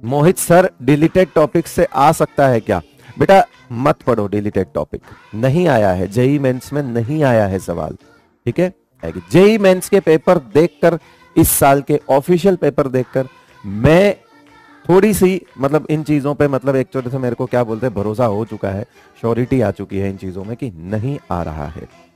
मोहित sir deleted topic से आ सकता है क्या? बेटा मत पढ़ो डिलीटेड टॉपिक, नहीं आया है जेई मेंस में, नहीं आया है सवाल, ठीक है। जेई मेंस के पेपर देखकर, इस साल के ऑफिशियल पेपर देखकर मैं थोड़ी सी मतलब इन चीजों पे मतलब एक तरह से मेरे को क्या बोलते हैं भरोसा हो चुका है, श्योरिटी आ चुकी है इन चीजों में कि नहीं आ रहा है।